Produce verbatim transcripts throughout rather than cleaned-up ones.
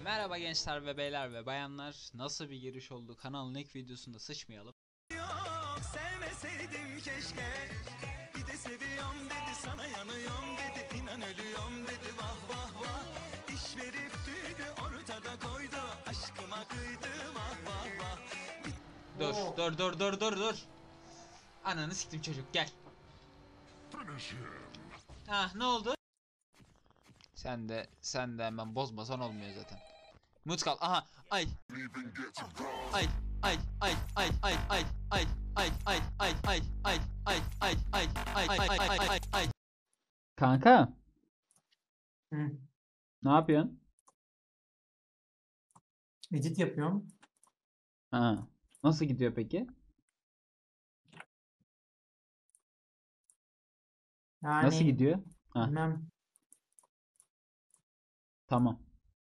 Merhaba gençler ve beyler ve bayanlar. Nasıl bir giriş oldu? Kanalın ilk videosunda sıçmayalım. Yok, sevmeseydim keşke. Bir de seviyorum dedi, sana yanıyorum dedi, inan ölüyorum dedi, vah vah vah. İş verip tüydü ortada koydu, aşkıma kıydı, vah vah vah. Dur, dur, dur, dur, dur, dur. Ananı siktim çocuk, gel. Ah, ne oldu? Sen de, sen de hemen bozmasan olmuyor zaten. Mut kal. Aha, ay. Ay, ay, ay, ay, ay, ay, ay, ay, ay, ay, ay, ay, ay, ay, ay, ay, ay, ay, ay, ay. Kanka, Hı. ne yapıyorsun? Edit yapıyorum. Ha, nasıl gidiyor peki? Yani Nasıl gidiyor? Ha, bilmem. tamam.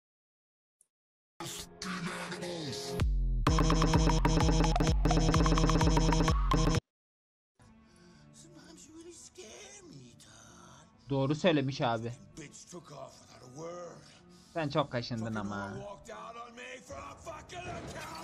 Doğru söylemiş abi. Sen çok kaşındın ama.